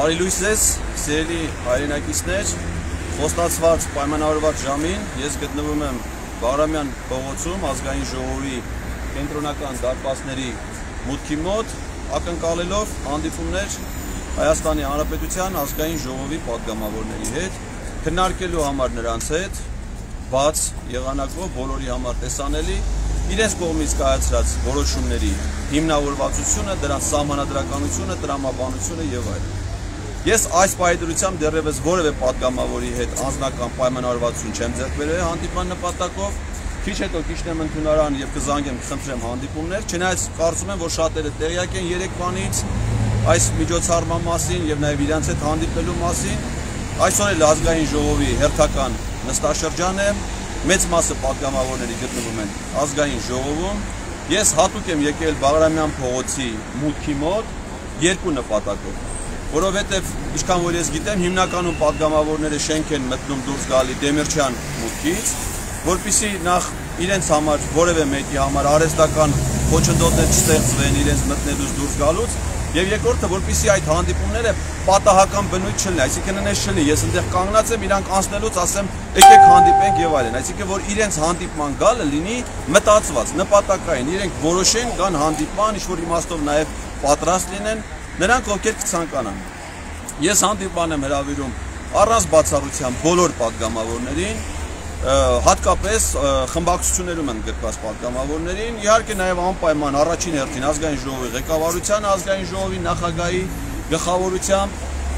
Բարի լույս ձեզ, սիրելի հայրենակիցներ, խոստացված պայմանավորված ժամին ես գտնվում եմ Բաղրամյան փողոցում ազգային ժողովի կենտրոնական դարպասների մուտքի մոտ, ակնկալելով հանդիպումներ Հայաստանի Հանրապետության ազգային ժողովի պատգամավորների հետ, քննարկելու համար նրանց հետ բաց եղանակով բոլորի համար տեսանելի իրենց կողմից կայացրած որոշումների հիմնավորվածությունը, դրանց սահմանադրականությունը, տրամաբանությունը եւ այլն։ Ես այս պայմանությամբ դեռևս որևէ պատգամավորի հետ անձնական պայմանավորվածություն չեմ ձեռք բերել հանդիպման նպատակով, քիչ հետո կիջնեմ ընդունարան եւ կզանգեմ, կխնդրեմ հանդիպումներ, չնայած կարծում եմ, որ շատերը տեղյակ են երեկվանից այս միջոցառման մասին եւ նաեւ իրենց հետ հանդիպելու մասին։ Այսօր էլ ազգային ժողովի հերթական նստաշրջան է, մեծ մասը պատգամավորների գտնվում են ազգային ժողովում։ Ես հատուկ եմ եկել Բաղրամյան փողոցի մուտքի մոտ երկու նպատակով, որովհետև ինչքան որ ես գիտեմ, հիմնականում պատգամավորները շենք են մտնում դուրս գալի Դեմիրճյան մուտքից, որպեսզի նախ իրենց համար որևէ մեկի համար արհեստական խոչընդոտներ չստեղծվեն իրենց մտնելուց դուրս գալուց, եւ երկրորդը, որպեսզի այդ հանդիպումները պատահական բնույթ չլինի, այսինքն այնպես չլինի, ես այնտեղ կանգնած եմ, իրանք անցնելուց ասեմ, եկեք հանդիպենք եւ այլն, այսինքն որ իրենց հանդիպման գալը լինի մտածված, նպատակային, իրենք որոշեն կան հանդիպման, ինչ որ իմաստով նաեւ պատրաստ լինեն նրանք, ովքեր կցանկանան։ Ես հանդիպան եմ հրավիրում առանց բացառության բոլոր պատգամավորներին, հատկապես խմբակցություններում են գրկված պատգամավորներին, իհարկե նաև անպայման առաջին հերթին ազգային ժողովի ղեկավարությանը, ազգային ժողովի նախագահի գլխավորությամբ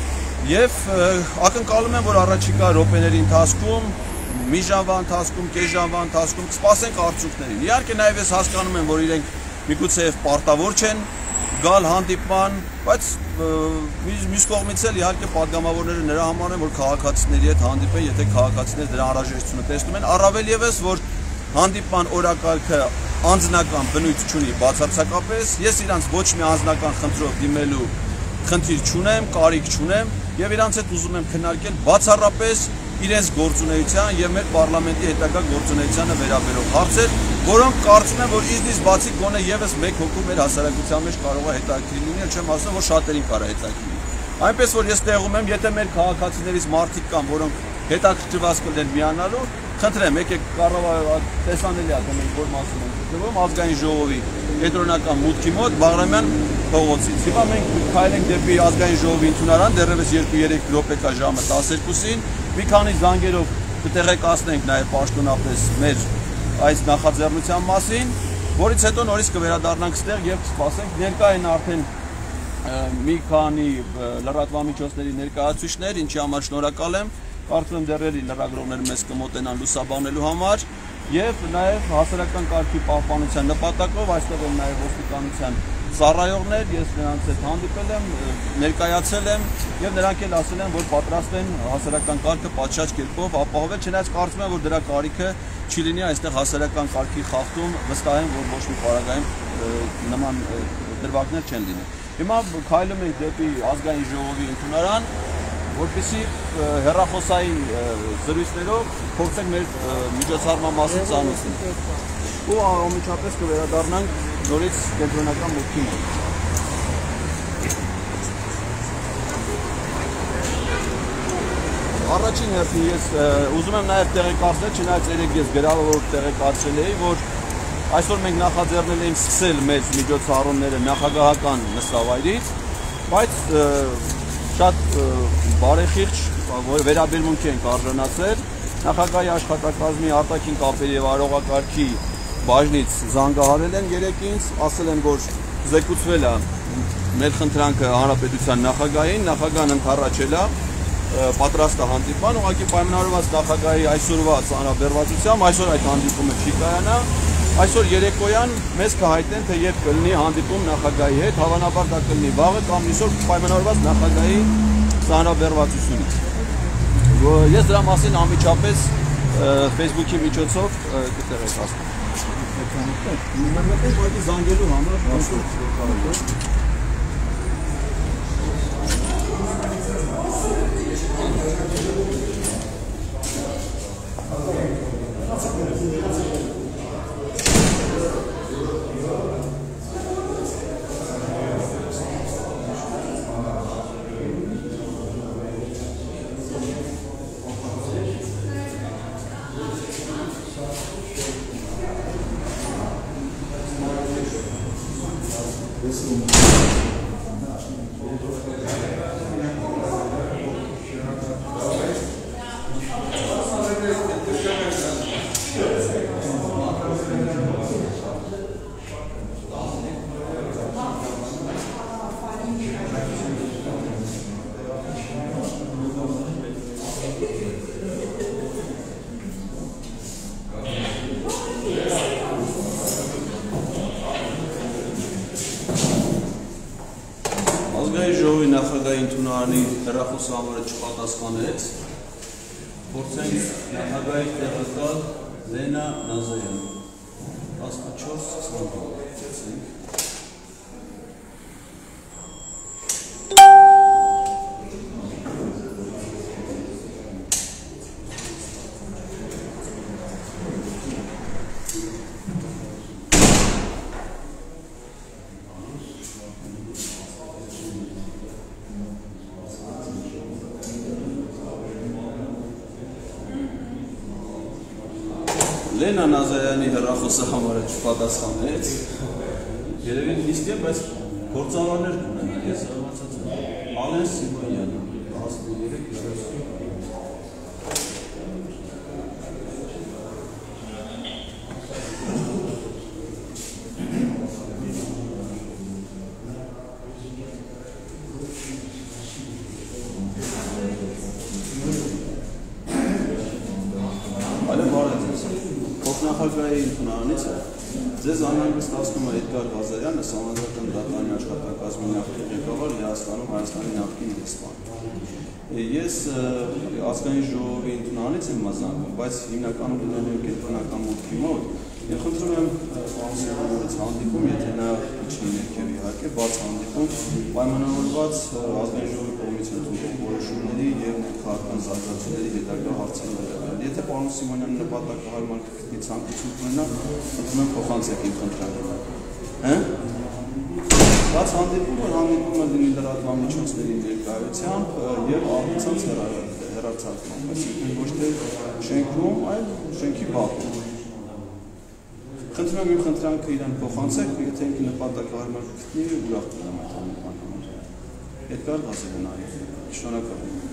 եւ ակնկալում եմ, որ առաջիկա րոպեների ընթացքում, մի ժամվա ընթացքում, կես ժամվա ընթացքում կսպասենք արդյունքներին։ Իհարկե նաև ես հասկանում եմ, որ իրենք միգուցե պարտավոր չեն գալ հանդիպման, բայց մյուս կողմից էլ իհարկե պատգամավորները նրա համար են, որ քաղաքացիների հետ հանդիպեն, եթե քաղաքացիները դրա անհրաժեշտությունը տեսնում են, առավել եւս, որ հանդիպման օրակարգը անձնական բնույթ չունի բացարձակապես, ես իրանց ոչ մի անձնական խնդրով դիմելու խնդիր չունեմ, կարիք չունեմ եւ իրանց հետ ուզում եմ քննարկել բացառապես իրենց գործունեության եւ մեր parlamenti հետագա գործունեությանը վերաբերող հարցեր, որոնք կարծում եմ, որ իզնից բացի գոնե եւս մեկ հոգու մեր հասարակության մեջ կարող է հետաքրքիր լինել, չեմ ասում, որ շատերին կարող է հետաքրքիր լինել։ Այնպես որ ես տեղում եմ, եթե մեր քաղաքացիներից մարդիկ կան, որոնք հետաքրքրված կլինեն միանալու, խնդրեմ, եկեք տեսանելի է, մենք որ մասին ենք գտնվում ազգային ժողովի կենտրոնական մուտքի մոտ Բաղրամյան փողոցից։ Հիմա մենք քայլենք դեպի ազգային ժողովի ընդունարան, դեռևս 2-3 րոպե կա ժամը 12-ին, մի քանի զանգերով կտեղեկացնենք նաև պաշտոնապես մեր այս նախաձեռնության մասին, որից հետո նորից կվերադառնանք ստեղ եւ կսպասենք ներկա են արդեն մի քանի լրատվամիջոցների ներկայացուցիչներ, ինչի համար շնորհակալ եմ, կարծում եմ դեռ էլի լրագրողները մեզ կմոտենան լուսաբանելու համար եւ նաեւ հասարակական կարգի պահպանության նպատակով այստեղ են նաեւ ոստիկանության ծառայողներ, ես նրանց հետ հանդիպել եմ, ներկայացել եմ եւ նրանք էլ ասել են, որ պատրաստ են հասարակական կարգը պատշաճ կերպով ապահովել, չնայած կարծում եմ, որ դրա կարիքը չի լինի, այստեղ հասարակական կարգի խախտում վստահ եմ, որ ոչ մի պարագայում նման դրվագներ չեն լինի։ Հիմա քայլում ենք դեպի ազգային ժողովի ընդունարան, որպեսզի հեռախոսային զրույցներով փորձենք մեր միջոցառման մասին ծանոթանալ։ Ու անմիջապես կվերադառնանք նորից կենտրոնական մուտքի մոտ։ Առաջին հերթին ես ուզում եմ նաև տեղեկացնել, չնայած երեք ես գրավոր տեղեկացրել էի, որ այսօր մենք նախաձեռնել ենք սկսել մեր միջոցառումները նախագահական նստավայրից, բայց շատ բարեխիղճ վերաբերմունքի ենք արժանացել նախագահի աշխատակազմի արտաքին կապերի եւ արողակարգի բաժնից զանգահարել են երեքինց, ասել են, որ զեկուցվել է մեր խնդրանքը հանրապետության նախագահին, նախագահն ընդառաջել է, պատրաստ է հանդիպան, ուղղակի պայմանավորված նախագահի այսօրվա ծանրաբեռվածությամբ այսօր այդ հանդիպումը չի կայանա, այսօր երեկոյան մեզ կհայտեն, թե երբ կլինի հանդիպում նախագահի հետ, հավանաբար դա կլինի վաղը կամ այսօր պայմանավորված նախագահի ծանրաբեռվածությունից։ Ես դրա մասին անմիջապես Facebook-ի միջոցով կտեղեկացնեմ։ Ուղղակի զանգելու համար Ազգային ժողովի նախագահի ընդունարանի հեռախոսահամարը չպատասխանեց, փորձենք նախագահի տեղակալ Լենա Նազարյան 14-20 Լենա Նազարյանի հեռախոսահամարը չպատասխանեց, երևի իսկ է, բայց գործավարներ կունենա, ես հարվածած եմ, Ալեն Սիմոնյանը, 13-20 Նախագահի ընդունարանից է, ձեզ անհանգստացնում է Էդգար Ղազարյանը, Սահմանադրական դատարանի աշխատակազմի նախկին ղեկավար, Լեհաստանում Հայաստանի նախկին դեսպան։ Ես ազգային ժողովի ընդունարանից եմ մազանգում, բայց հիմնականում գտնվում եմ կենտրոնական մուտքի մոտ, եւ խնդրում եմ պարոն Սիմոնյանից հանդիպում, եթե նա իջնի ներքև իհարկե, բաց հանդիպում, պայմանավորված ազգային ժողովի կողմից ընդունվող որոշումների եւ քաղաքական զարգացումների հետագա հարցերի վերաբերյալ։ Եթե պարոն Սիմոնյանը նպատակահարմար գտնի ցանկություն ունենա, խնդրում եմ փոխանցեք իմ խնդրանքը։ Բաց հանդիպումը լինի լրատվական միջոցների ներկայությամբ եւ առցանց հեռարձակման, այսինքն ոչ թե շենքում, այլ շենքի բակում։ Խնդրում եմ իմ խնդրանքը իրեն փոխանցեք, եթե ինքը նպատակահարմար գտնի, ուրախ կլինեմ այդ հանդիպման համար։ Էդգար Ղազարյան, շնորհակալ եմ։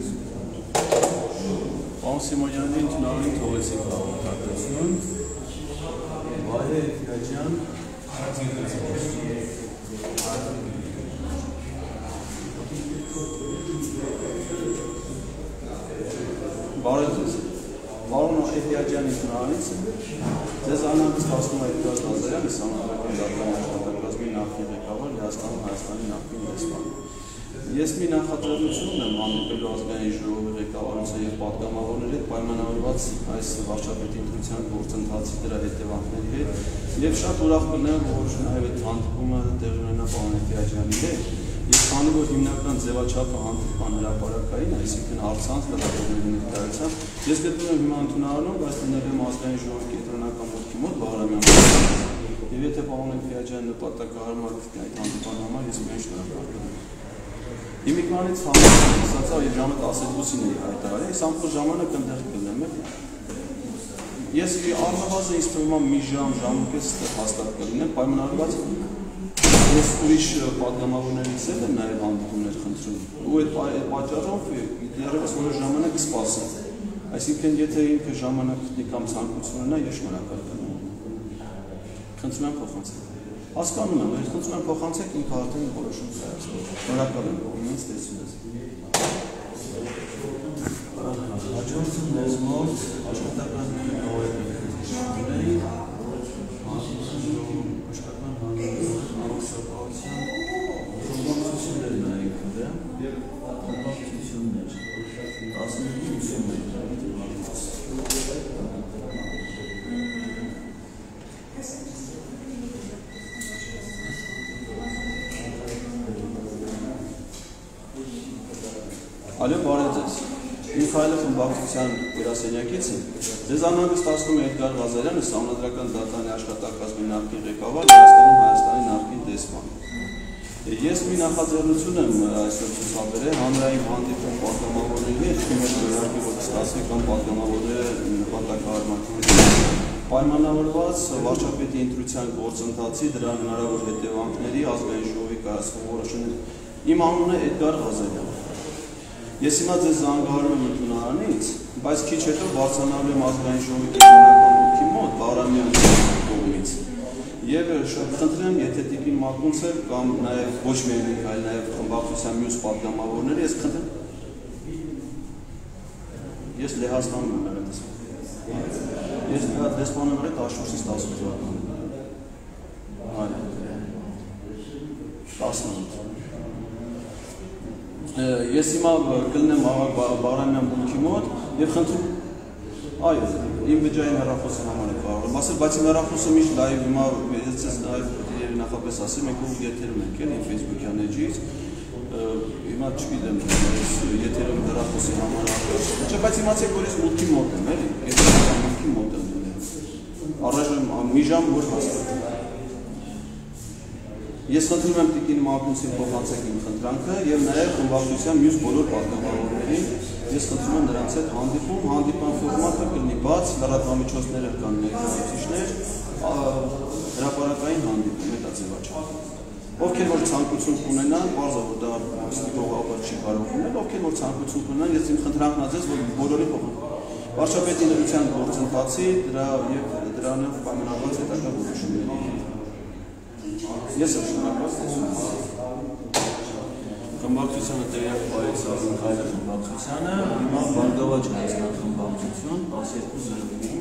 Պարոն Սիմոնյանի ընդունարանի թողեցիք հաղորդագրություն, Վահե Էդգաջյան, Բարև ձեզ, պարոն Էդգաջյանի ընդունարանից ձեզ անհանգստացնում է Էդգար Ղազարյանը, Սահմանադրական դատարանի աշխատակազմի նախկին ղեկավար, Լեհաստանում Հայաստանի նախկին դեսպան։ Ես մի նախաձեռնություն ունեմ հանդիպելու ազգային ժողովի ղեկավարության եւ պատգամավորների հետ պայմանավորված այս վարչապետի ընտրության գործընթացի դրա հետևանքների հետ եւ շատ ուրախ կլինեմ, որ նաեւ այդ հանդիպումը տեղի ունենա պարոն Էդգաջյանի հետ։ Ես քանի որ հիմնական ձևաչափը հանդիպման հրապարակային, այսինքն առցանց լրատվների ներկայությամբ, ես գտնվում եմ հիմա ընդունարանում, բայց դնել եմ ազգային ժողովի կենտրոնական մուտքի մոտ Բաղրամյան։ Եվ եթե պարոն Էդգաջյանը նպատակահարմար գտնի այդ հանդիպման համար, ես միայն շնորհակալ կլինեմ։ Հիմիկմանից համարում ասացա եւ ժամը 12-ին էի հայտարարել, այս ամբողջ ժամանակ ընդեղ կլինեմ էլ։ Ես առնվազն ինձ թվում է մի ժամկես հաստատ կլինեմ, պայմանավորված ես ուրիշ պատգամավորներից եմ նաեւ հանդիպումներ խնդրում։ Ու այդ պատճառով դեռևս որոշ ժամանակ կսպասեմ։ Այսինքն եթե ինքը ժամանակ գտնի կամ ցանկություն ունենա, ես շնորհակալ կլինեմ։ Խնդրում եմ փոխանցեք։ Հասկանում եմ, ես խնդրում եմ փոխանցեք ինքը արդեն որոշում կայացնում։ Շնորհակալ եմ, ողջույն ստեսություն ես։ Հաջորդում մեզ մոտ աշխատակազմի նորմերի աշխատական հանրապետության խմբակցություններ նայեք դե եւ խմբակցություններ 15 Ալո, բարև ձեզ։ Միքայելը խմբակցության գրասենյակից եմ։ Ձեզ անհանգստացնում է Էդգար Ղազարյանը, Սահմանադրական դատարանի աշխատակազմի նախկին ղեկավար, Լեհաստանում Հայաստանի նախկին դեսպան։ Ես մի նախաձեռնություն եմ այսօր ցուցաբերել հանրային հանդիպում պատգամավորների հետ, իմը վերարկի որ ստացվի կամ պատգամավորները նպատակահարմար պայմանավորված վարչապետի ընտրության գործընթացի դրա հնարավոր հետևանքների ազգային ժողովի կայացնող որոշումների։ Իմ անունը Էդգար Ղազարյան։ Ես հիմա ձեզ զանգահարում եմ ընդունարանից, բայց քիչ հետո բարձրանալու եմ ազգային ժողովի կենտրոնական մուտքի մոտ Բաղրամյան կողմից։ Եվ խնդրեմ, եթե Տիկին Մակունցը կամ նաև ոչ միայն այլ նաև խմբակցության մյուս պատգամավորները, ես խնդրեմ։ Ես Լեհաստանում եմ եղել։ Ես դեսպանում եմ 14-ից 18 թվականին։ Այո։ 18։ Ես հիմա կլնեմ Բաղրամյան բունքի մոտ եւ խնդրում այո, իմ վճարային հեռախոսի համար եք կարող եմ ասել, բայց իմ հեռախոսը միշտ լայվ հիմա ես ցես լայվ նախապես ասեմ, եք ու եթերում ենք էլի Facebook-յան էջից, հիմա չգիտեմ, եթերում հեռախոսի համար չէ, բայց իմացեք, որ ես մուտքի մոտ եմ, էլի, ես մուտքի մոտ եմ, առայժմ մի ժամ որ հաստատ։ Ես խնդրում եմ Տիկին Մակունցին փոխանցեք իմ խնդրանքը եւ նաեւ խմբակցության մյուս բոլոր պատգամավորներին ես խնդրում եմ նրանց հետ հանդիպան ֆորմատը կլինի բաց, լրատվամիջոցները կան ներկայացուցիչներ, հրապարակային հանդիպում հետաձևաչափ։ Ովքեր որ ցանկություն կունենան, բարձր որ դա ստիպողաբար չի կարող լինել, ովքեր որ ցանկություն կունենան, ես իմ խնդրանքն ասես, որ բոլորի փոխանցեմ։ Վարչապետի ընտրության գործընթացի դրա եւ դրանով պայմանավորված հետագա որոշումների։ Ես եմ շնորհակալ խմբակցությանը տեղյակ պարեց Ազնխայլը խմբակցությանը, հիմա Բարգավաճ Հայաստան խմբակցություն 1209։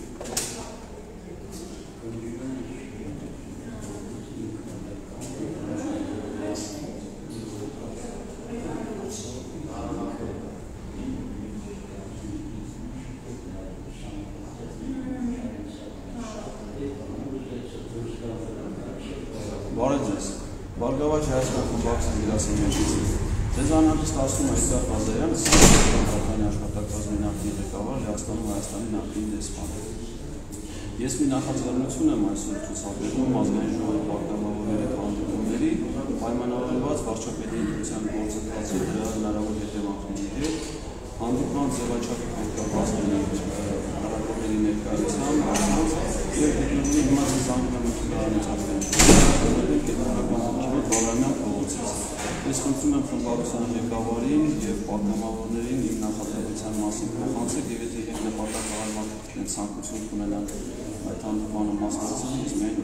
Բարև ձեզ, Բարգավաճ Հայաստան խմբակցության գրասենյակից ձեզանից ասում է Էդգար Ղազարյանը, Սահմանադրական աշխատակազմի նախկին ղեկավար, Լեհաստանում Հայաստանի նախկին դեսպան։ Ես մի նախաձեռնություն եմ այսօր ցուցաբերում ազգային ժողովի պատգամավորների հետ հանդիպումների, պայմանավորված վարչապետի ընտրության գործընթացի դրա հնարավոր հետևանքների հետ, հանդիպման ձևաչափը պետք է բացվի հնարավորների ներկայությամբ, եւ գտնվում հիմա զանգում եմ ընդունարանից ազգային ժողովի կենտրոնական Բաղրամյան փողոցից։ Ես խնդրում եմ խմբակցության ղեկավարին եւ պատգամավորներին իմ նախաձեռնության մասին փոխանցել եւ եթե իրենք նպատակահարմար ցանկություն ունենան այդ հանդիպմանը մասնակցել, ես միայն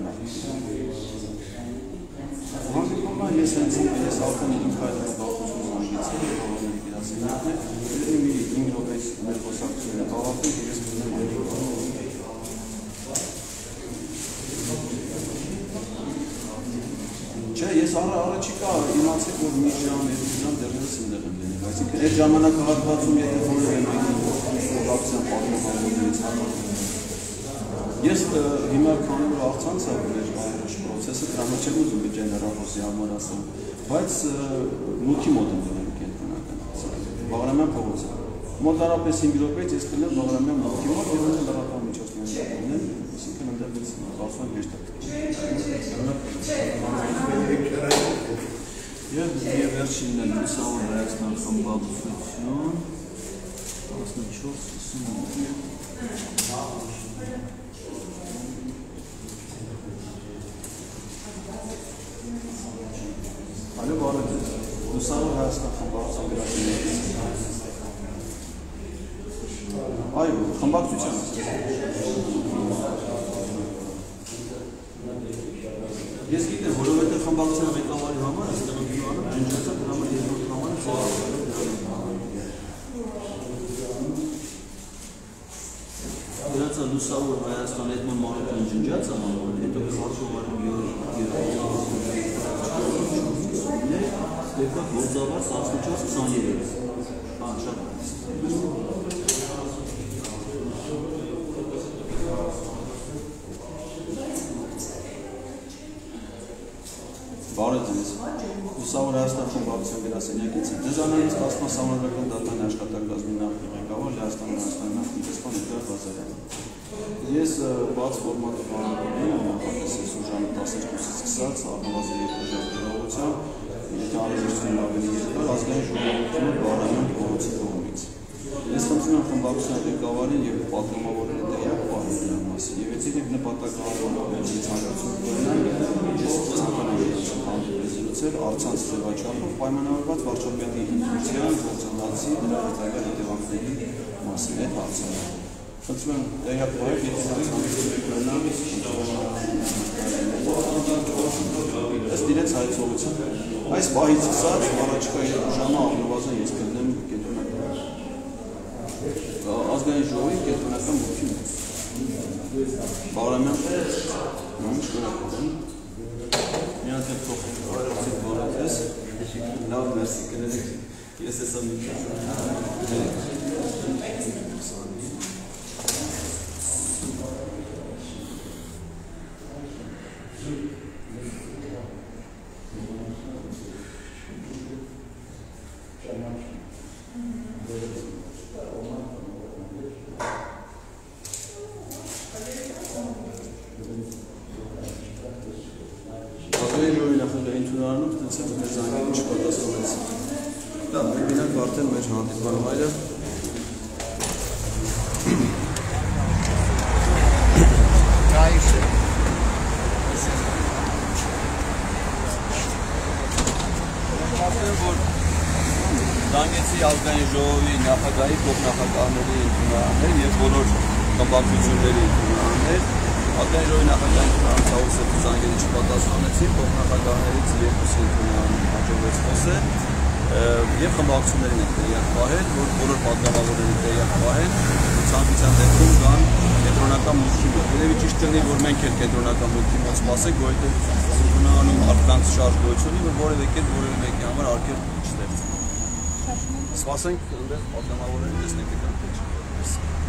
հանդիպումը ես արդեն ինքն խմբակցություն զանգեցի ղեկավարների գրասենյակն է, մի 5 րոպեից մեր խոսակցությունը ավարտվի եւ ես կգնամ այդ Չէ, ես առաջիկա իմացեք, որ մի ժամ, երկու ժամ դեռևս այնտեղ եմ լինել, այսինքն այդ ժամանակահատվածում եթե որևէ մեկի խմբակցության պատգամավորներից Ես հիմա քանի որ աղցանց է պրոցեսը դրամա չեմ ուզում վճարել հեռախոսի համար ասեմ, բայց մուտքի մոտ եմ լինելու կենտրոնական Բաղրամյան փողոցը։ Մոտարապես 5 րոպեից ես կլինեմ Բաղրամյան մուտքի մոտ եւ այնտեղ լրատվամիջոցներն ունեմ, այսինքն այնտեղից կարծում եմ հեշտ Եվ վերջինն էլ Լուսավոր Հայաստան խմբակցություն 14-59 Այո, բարև ձեզ, Լուսավոր Հայաստան խմբակցության գրասենյակից Այո, խմբակցության Ես գիտեմ, որովհետև խմբակցության ղեկավարի համար այստեղ ընդունարանը ջնջացա դրա համար երկրորդ համարը Դրանցա Լուսավոր Հայաստան Էդմոն Մարոկյան ջնջացա համար, հետո քարտուղարում Երկրորդ գործավար 14-23 շատ Բարև ձեզ, Լուսավոր Հայաստան խմբակցության գրասենյակից եմ։ Ձեզանից կազմած Սահմանադրական դատարանի աշխատակազմի նախկին ղեկավար Լեհաստանի Հայաստանի նախկին դեսպան Էդգար Ղազարյանը։ Ես բաց ֆորմատի բանալին եմ նախապես սուժանը 12-ից սկսած, առնվազն 2 ժամ գրողությամբ, եթե անհրաժեշտություն ավելի երկար, ազգային ժողովի Բաղրամյան փողոցի կողմից։ Ես խնդրում եմ խմբակցության ղեկավարին եւ պատգամավորների տեղյակ պահել դրա մասին եւ եթե դեպի նպատակահարմար ցանկացում ունենան ես ցանկանում եմ հանդիպել զրուցել առցանց ձևաչափով պայմանավորված վարչապետի ինստիտուցիան գործընթացի դրա հետագա հետևանքների մասին այդ հարցը խնդրում եմ տեղյակ պահել եթե ունենան ըստ իրենց հայցողության այս պահից սկսած առաջիկա 2 ժամը առնվազն ես կգտնեմ կենտրոնական ազգային ժողովի կենտրոնական մուտքի մեջ Բաղրամյան շնորհակալ եմ միած հետ փոխենք բարեցիկ բարեպես լավ մերսի կներեք ես ես եմ Դանգեցի ազգային ժողովի նախագահի փոխնախագահների ընդունաններ եւ բոլոր խմբակցությունների ընդունաններ ազգային ժողովի նախագահի ընդունանցավուսը զանգերի չպատասխանեցին փոխնախագահներից երկուսի ընդունանան հաջողվեց խոսել եւ խմբակցություններին են տեղյակ պահել որ բոլոր պատգամավորների տեղյակ պահել ցանկության դեպքում կան կենտրոնական մուտքի մոտ երևի ճիշտ կլինի որ մենք էլ կենտրոնական մուտքի մոտ սպասենք որովհետեւ ընդունանում մարդկանց շարժ գոյություն ունի որ որևէ կերպ որևէ մեկի համար արգելք չստեղծվի Սպասենք, ընդեղ պատգամավորներին տեսնենք եկան թե չի։